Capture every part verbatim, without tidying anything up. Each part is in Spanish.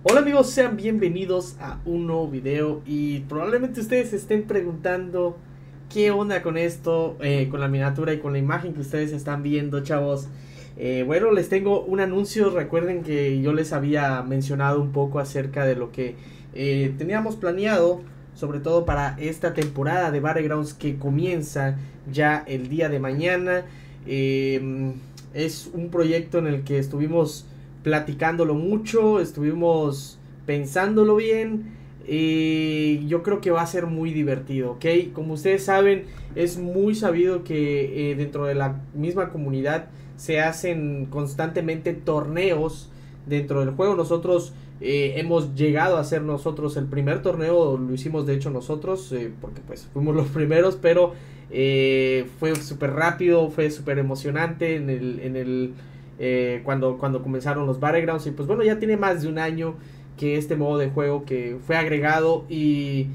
Hola amigos, sean bienvenidos a un nuevo video y probablemente ustedes se estén preguntando qué onda con esto, eh, con la miniatura y con la imagen que ustedes están viendo, chavos. Eh, bueno, les tengo un anuncio. Recuerden que yo les había mencionado un poco acerca de lo que eh, teníamos planeado, sobre todo para esta temporada de Battlegrounds que comienza ya el día de mañana. Eh, es un proyecto en el que estuvimos platicándolo mucho, estuvimos pensándolo bien y yo creo que va a ser muy divertido, ¿ok? Como ustedes saben, es muy sabido que eh, dentro de la misma comunidad se hacen constantemente torneos dentro del juego. Nosotros eh, hemos llegado a hacer nosotros el primer torneo, lo hicimos de hecho nosotros, eh, porque pues fuimos los primeros, pero eh, fue súper rápido, fue súper emocionante en el, en el eh, cuando, cuando comenzaron los Battlegrounds. Y pues bueno, ya tiene más de un año que este modo de juego que fue agregado y,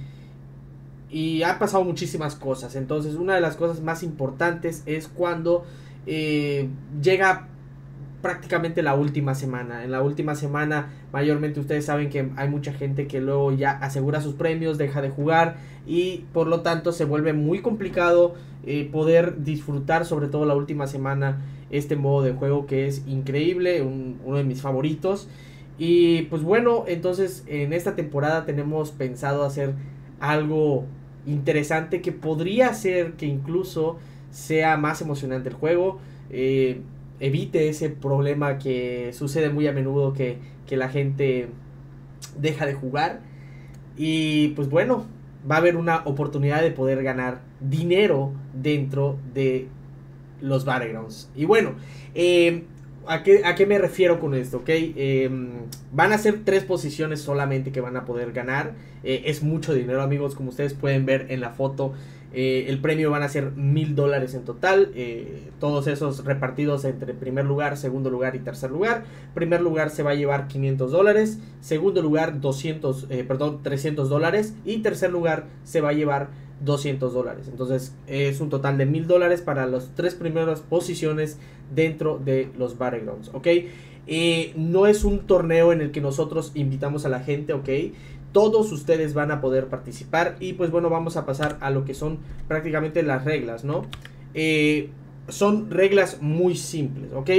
y ha pasado muchísimas cosas. Entonces una de las cosas más importantes es cuando eh, llega prácticamente la última semana. En la última semana mayormente ustedes saben que hay mucha gente que luego ya asegura sus premios, deja de jugar y por lo tanto se vuelve muy complicado eh, poder disfrutar, sobre todo la última semana, este modo de juego que es increíble, un, uno de mis favoritos. Y pues bueno, entonces en esta temporada tenemos pensado hacer algo interesante que podría ser que incluso sea más emocionante el juego. Eh, evite ese problema que sucede muy a menudo, que, que la gente deja de jugar. Y pues bueno, va a haber una oportunidad de poder ganar dinero dentro de los Battlegrounds. Y bueno, eh, ¿a, qué, ¿a qué me refiero con esto? ¿Okay? Eh, van a ser tres posiciones solamente que van a poder ganar. Eh, es mucho dinero, amigos, como ustedes pueden ver en la foto. Eh, el premio van a ser mil dólares en total, eh, todos esos repartidos entre primer lugar, segundo lugar y tercer lugar. Primer lugar se va a llevar quinientos dólares, segundo lugar doscientos, eh, perdón, trescientos dólares y tercer lugar se va a llevar doscientos dólares. Entonces es un total de mil dólares para las tres primeras posiciones dentro de los Battlegrounds, ¿ok? Eh, no es un torneo en el que nosotros invitamos a la gente, ¿ok? Todos ustedes van a poder participar y pues bueno, vamos a pasar a lo que son prácticamente las reglas, ¿no? Eh, son reglas muy simples, ¿ok?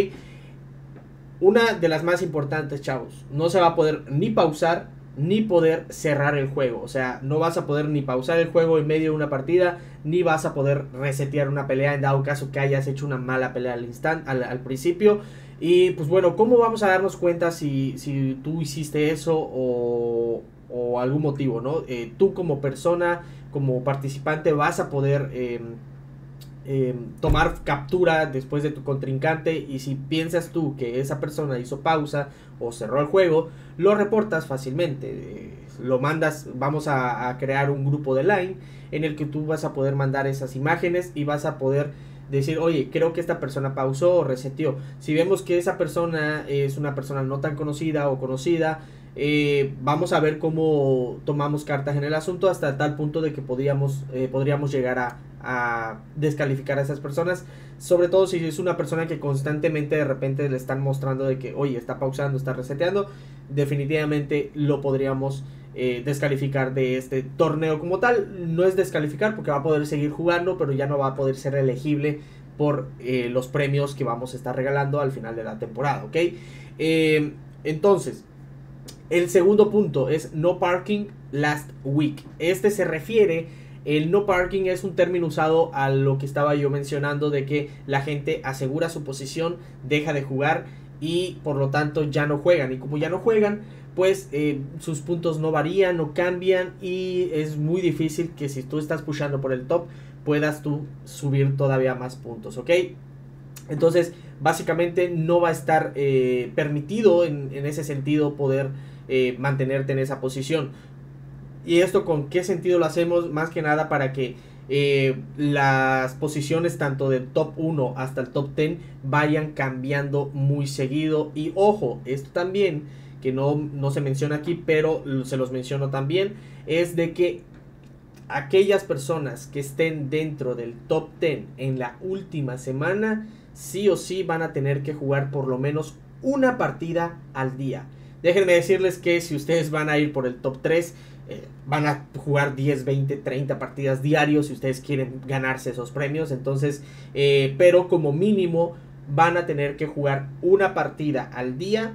Una de las más importantes, chavos, no se va a poder ni pausar ni poder cerrar el juego. O sea, no vas a poder ni pausar el juego en medio de una partida, ni vas a poder resetear una pelea en dado caso que hayas hecho una mala pelea al instante, al, al principio. Y pues bueno, ¿cómo vamos a darnos cuenta si, si tú hiciste eso o, o algún motivo, ¿no? Eh, tú como persona, como participante, vas a poder eh, eh, tomar captura después de tu contrincante, y si piensas tú que esa persona hizo pausa o cerró el juego, lo reportas fácilmente, eh, lo mandas. Vamos a, a crear un grupo de Line en el que tú vas a poder mandar esas imágenes y vas a poder decir, oye, creo que esta persona pausó o reseteó. Si vemos que esa persona es una persona no tan conocida o conocida, eh, vamos a ver cómo tomamos cartas en el asunto hasta tal punto de que podríamos, eh, podríamos llegar a, a descalificar a esas personas, sobre todo si es una persona que constantemente de repente le están mostrando de que, oye, está pausando, está reseteando. Definitivamente lo podríamos eh, descalificar de este torneo como tal. No es descalificar porque va a poder seguir jugando, pero ya no va a poder ser elegible por eh, los premios que vamos a estar regalando al final de la temporada, ¿ok? Eh, entonces, el segundo punto es no parking last week. Este se refiere, el no parking es un término usado a lo que estaba yo mencionando, de que la gente asegura su posición, deja de jugar y por lo tanto ya no juegan. Y como ya no juegan, pues eh, sus puntos no varían, no cambian, y es muy difícil que si tú estás pushando por el top puedas tú subir todavía más puntos, ¿ok? Entonces básicamente no va a estar eh, permitido en, en ese sentido poder eh, mantenerte en esa posición. ¿Y esto con qué sentido lo hacemos? Más que nada para que eh, las posiciones tanto del top uno hasta el top diez vayan cambiando muy seguido. Y ojo, esto también, que no, no se menciona aquí, pero se los menciono también, es de que aquellas personas que estén dentro del top diez en la última semana, sí o sí van a tener que jugar por lo menos una partida al día. déjenme decirles que si ustedes van a ir por el top tres, eh, van a jugar diez, veinte, treinta partidas diarios si ustedes quieren ganarse esos premios. Entonces, eh, pero como mínimo van a tener que jugar una partida al día.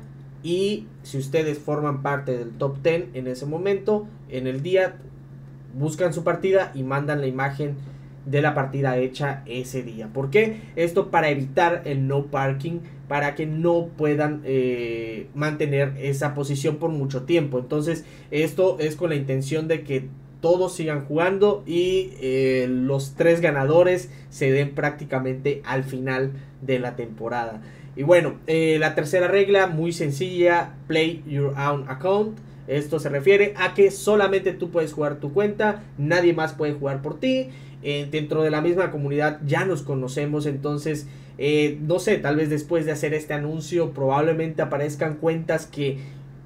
Y si ustedes forman parte del top diez en ese momento, en el día, buscan su partida y mandan la imagen de la partida hecha ese día. ¿Por qué? Esto para evitar el no parking, para que no puedan eh, mantener esa posición por mucho tiempo. Entonces esto es con la intención de que todos sigan jugando y eh, los tres ganadores se den prácticamente al final de la temporada. Y bueno, eh, la tercera regla, muy sencilla, play your own account. Esto se refiere a que solamente tú puedes jugar tu cuenta, nadie más puede jugar por ti. Eh, dentro de la misma comunidad ya nos conocemos, entonces eh, no sé, tal vez después de hacer este anuncio probablemente aparezcan cuentas que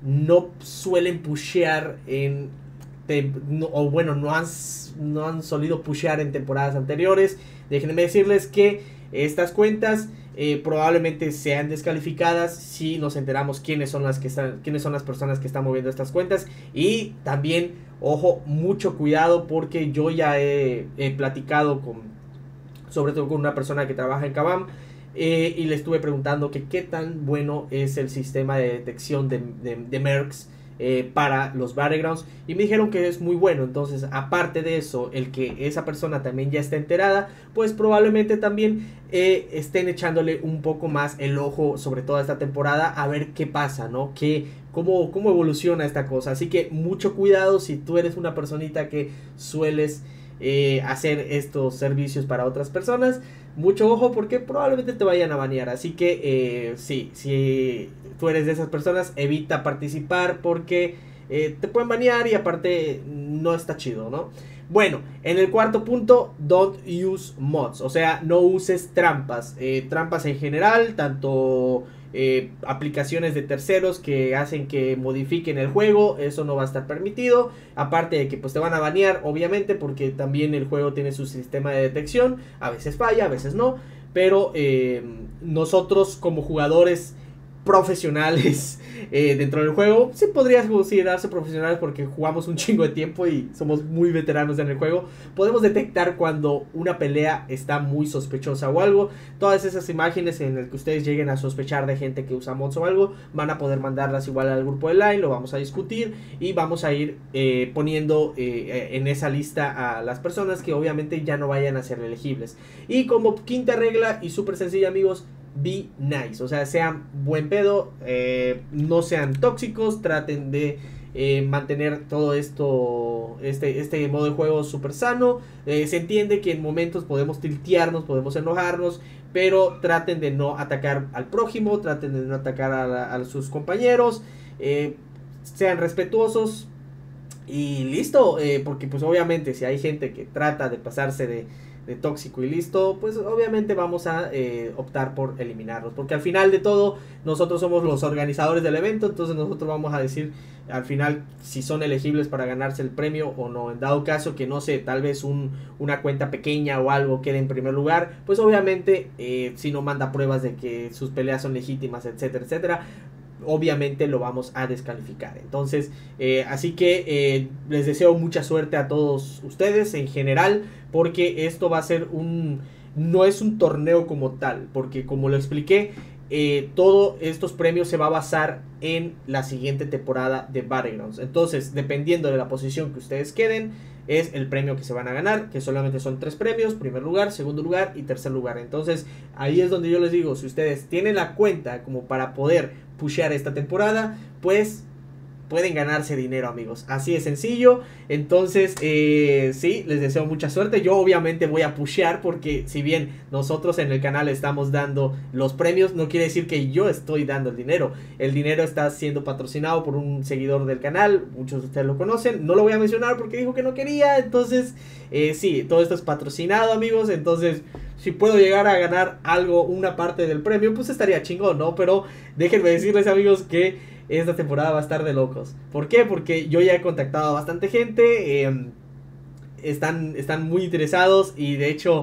no suelen pushear en te, no, o bueno, no han, no han solido pushear en temporadas anteriores. Déjenme decirles que estas cuentas eh, probablemente sean descalificadas si nos enteramos quiénes son las que están, quiénes son las personas que están moviendo estas cuentas. Y también, ojo, mucho cuidado, porque yo ya he, he platicado con, sobre todo con una persona que trabaja en Kabam, eh, y le estuve preguntando que qué tan bueno es el sistema de detección de, de, de mercs Eh, para los Battlegrounds, y me dijeron que es muy bueno. Entonces, aparte de eso, el que esa persona también ya esté enterada, pues probablemente también eh, estén echándole un poco más el ojo sobre toda esta temporada, a ver qué pasa, ¿no? Que, cómo, cómo evoluciona esta cosa. Así que mucho cuidado si tú eres una personita que sueles eh, hacer estos servicios para otras personas. Mucho ojo, porque probablemente te vayan a banear. Así que eh, sí, si tú eres de esas personas, evita participar, porque eh, te pueden banear y aparte no está chido, ¿no? Bueno, en el cuarto punto, don't use mods. O sea, no uses trampas. Eh, trampas en general, tanto eh, aplicaciones de terceros que hacen que modifiquen el juego, eso no va a estar permitido. Aparte de que pues te van a banear, obviamente, porque también el juego tiene su sistema de detección. A veces falla, a veces no. Pero eh, nosotros como jugadores profesionales eh, dentro del juego, sí podrías considerarse profesionales porque jugamos un chingo de tiempo y somos muy veteranos en el juego, podemos detectar cuando una pelea está muy sospechosa o algo. Todas esas imágenes en las que ustedes lleguen a sospechar de gente que usa mods o algo, van a poder mandarlas igual al grupo de Line, lo vamos a discutir y vamos a ir eh, poniendo eh, en esa lista a las personas que obviamente ya no vayan a ser elegibles. Y como quinta regla y súper sencilla, amigos, be nice, o sea, sean buen pedo, eh, no sean tóxicos, traten de eh, mantener todo esto, este, este modo de juego súper sano. Eh, se entiende que en momentos podemos tiltearnos, podemos enojarnos, pero traten de no atacar al prójimo, traten de no atacar a, la, a sus compañeros, eh, sean respetuosos y listo, eh, porque pues obviamente si hay gente que trata de pasarse de de tóxico y listo, pues obviamente vamos a eh, optar por eliminarlos, porque al final de todo nosotros somos los organizadores del evento, entonces nosotros vamos a decir al final si son elegibles para ganarse el premio o no. En dado caso que no sé, tal vez un, una cuenta pequeña o algo quede en primer lugar, pues obviamente eh, si no manda pruebas de que sus peleas son legítimas, etcétera, etcétera, obviamente lo vamos a descalificar. Entonces, eh, así que eh, les deseo mucha suerte a todos ustedes en general, porque esto va a ser un... no es un torneo como tal, porque como lo expliqué, eh, todos estos premios se va a basar en la siguiente temporada de Battlegrounds. Entonces, dependiendo de la posición que ustedes queden, es el premio que se van a ganar, que solamente son tres premios: primer lugar, segundo lugar y tercer lugar. Entonces, ahí es donde yo les digo, si ustedes tienen la cuenta como para poder pushear esta temporada, pues pueden ganarse dinero, amigos, así de sencillo. Entonces, eh, sí, les deseo mucha suerte. Yo obviamente voy a pushear, porque si bien nosotros en el canal estamos dando los premios, no quiere decir que yo estoy dando el dinero. El dinero está siendo patrocinado por un seguidor del canal, muchos de ustedes lo conocen, no lo voy a mencionar porque dijo que no quería. Entonces, eh, sí, todo esto es patrocinado, amigos. Entonces, si puedo llegar a ganar algo, una parte del premio, pues estaría chingón, ¿no? Pero déjenme decirles, amigos, que esta temporada va a estar de locos. ¿Por qué? Porque yo ya he contactado a bastante gente, eh, están, están muy interesados, y de hecho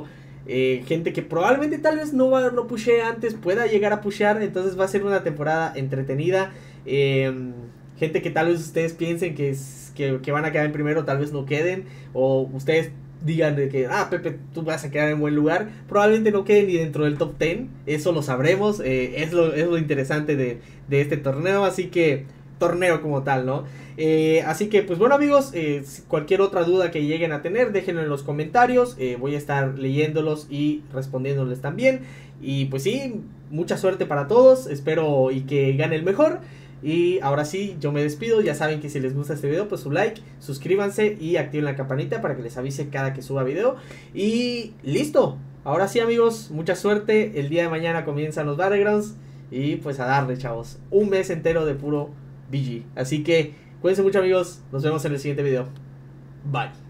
Eh, gente que probablemente tal vez no, va, no pushee antes, pueda llegar a pushear. Entonces va a ser una temporada entretenida. Eh, gente que tal vez ustedes piensen que, es, que, que van a quedar en primero, tal vez no queden. O ustedes digan de que, ah, Pepe, tú vas a quedar en buen lugar. Probablemente no queden ni dentro del top diez. Eso lo sabremos. Eh, es, lo, es lo interesante de, de este torneo. Así que, torneo como tal, ¿no? Eh, así que, pues bueno, amigos, eh, cualquier otra duda que lleguen a tener, déjenlo en los comentarios. Eh, voy a estar leyéndolos y respondiéndoles también. Y pues sí, mucha suerte para todos. Espero y que gane el mejor. Y ahora sí, yo me despido. Ya saben que si les gusta este video, pues su like, suscríbanse y activen la campanita para que les avise cada que suba video. Y listo. Ahora sí, amigos, mucha suerte. El día de mañana comienzan los Battlegrounds. Y pues a darle, chavos. Un mes entero de puro B G. Así que cuídense mucho, amigos. Nos vemos en el siguiente video. Bye.